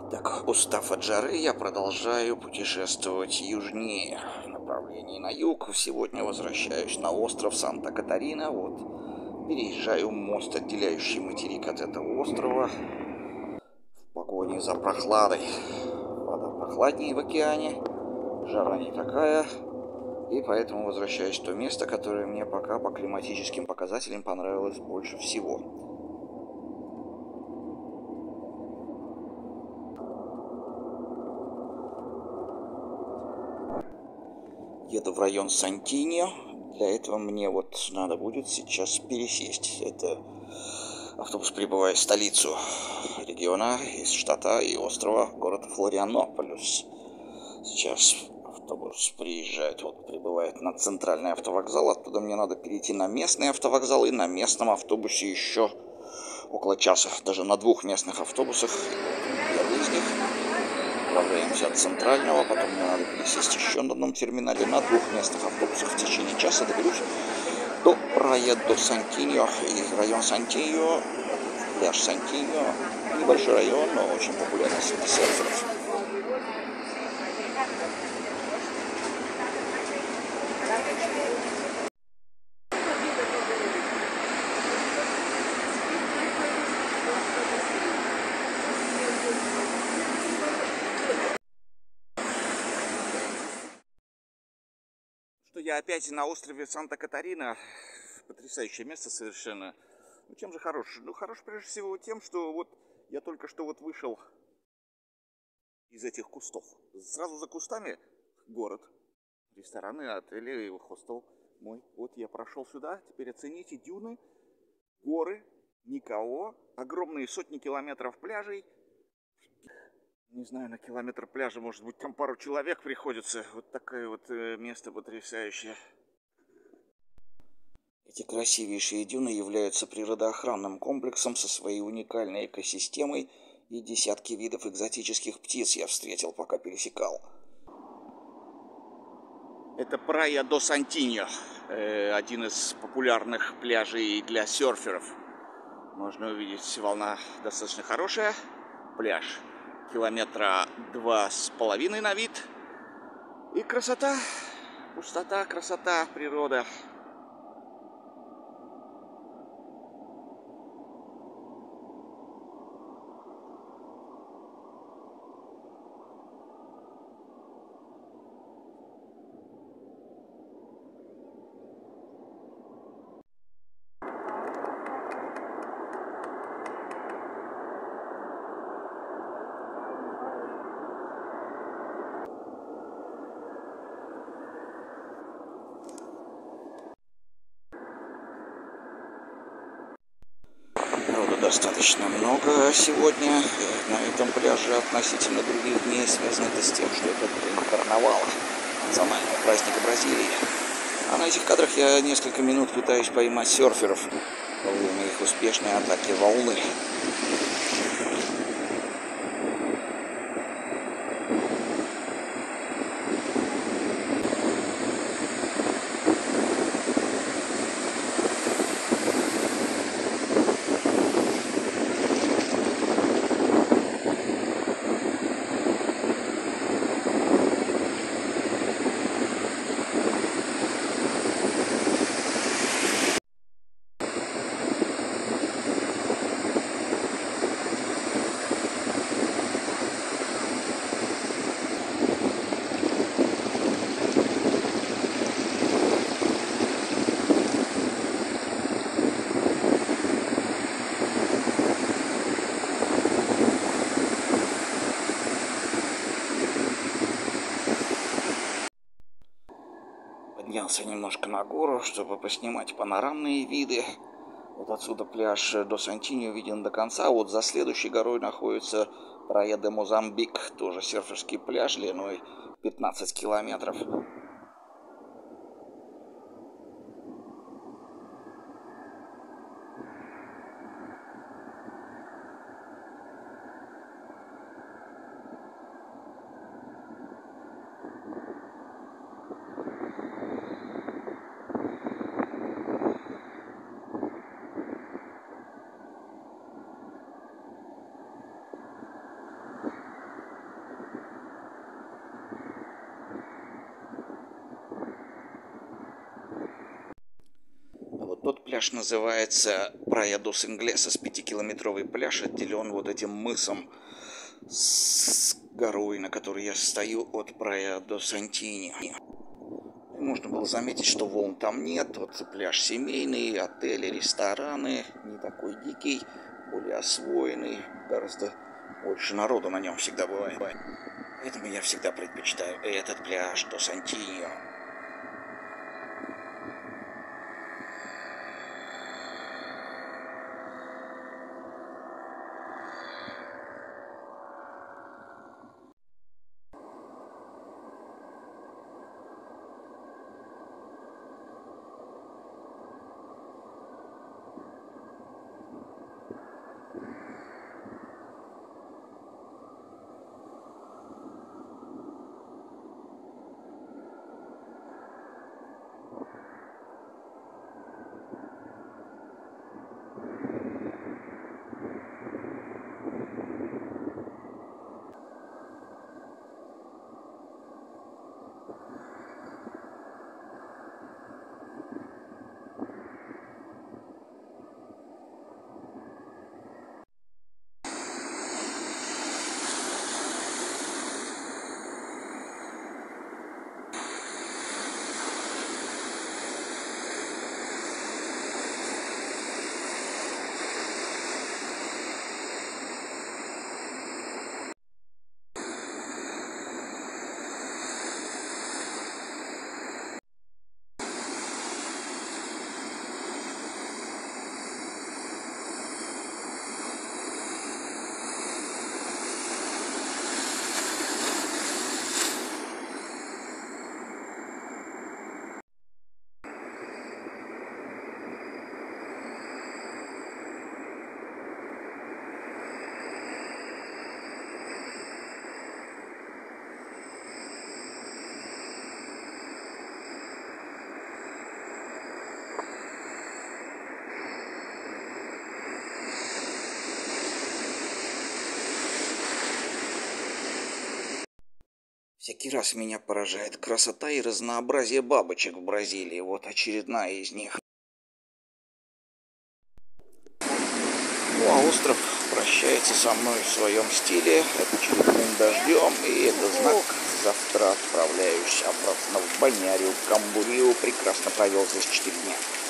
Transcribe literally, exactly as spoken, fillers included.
Так, устав от жары, я продолжаю путешествовать южнее, в направлении на юг. Сегодня возвращаюсь на остров Санта-Катарина. Вот, переезжаю мост, отделяющий материк от этого острова, в погоне за прохладой. Вода прохладнее в океане, жара не такая, и поэтому возвращаюсь в то место, которое мне пока по климатическим показателям понравилось больше всего. Еду в район Сантиньо. Для этого мне вот надо будет сейчас пересесть. Это автобус прибывает в столицу региона, из штата и острова, город Флорианополис. Сейчас автобус приезжает, вот прибывает на центральный автовокзал. Оттуда мне надо перейти на местный автовокзал, и на местном автобусе еще около часа, даже на двух местных автобусах. Первый из них. Отправляемся от центрального, потом мне надо пересесть еще на одном терминале. На двух местных автобусах в течение часа доберусь до Прая до Сантиньо. И район Сантиньо, пляж Сантиньо, небольшой район, но очень популярный среди серферов. Что я опять на острове Санта-Катарина. Потрясающее место совершенно. Ну, чем же хорош? Ну, хорош прежде всего тем, что вот я только что вот вышел из этих кустов. Сразу за кустами город, рестораны, отели, и хостел мой. Вот я прошел сюда, теперь оцените дюны, горы, никого, огромные сотни километров пляжей. Не знаю, на километр пляжа, может быть, там пару человек приходится. Вот такое вот место потрясающее. Эти красивейшие дюны являются природоохранным комплексом со своей уникальной экосистемой, и десятки видов экзотических птиц я встретил, пока пересекал. Это Прая до Сантиньо, один из популярных пляжей для серферов. Можно увидеть, волна достаточно хорошая. Пляж километра два с половиной на вид. И красота, пустота, красота, природа. Достаточно много сегодня на этом пляже относительно других дней. Связано это с тем, что это день карнавала, национального праздника Бразилии. А на этих кадрах я несколько минут пытаюсь поймать серферов во время их успешной атаки волны. Поднялся немножко на гору, чтобы поснимать панорамные виды. Вот отсюда пляж до Сантиньо виден до конца. Вот за следующей горой находится Прая де Мозамбик, тоже серферский пляж длиной пятнадцать километров. Пляж называется Прая дос Инглесос, пятикилометровый пляж, отделен вот этим мысом с горой, на которой я стою, от Прая до Сантини. Можно было заметить, что волн там нет. Вот пляж семейный, отели, рестораны, не такой дикий, более освоенный, гораздо больше народу на нем всегда бывает. Поэтому я всегда предпочитаю этот пляж до Сантиньо. Всякий раз меня поражает красота и разнообразие бабочек в Бразилии. Вот очередная из них. Ну а остров прощается со мной в своем стиле, очередным дождем, и это знак. Завтра отправляюсь обратно в Бальнеариу Камбурию. Прекрасно провел здесь четыре дня.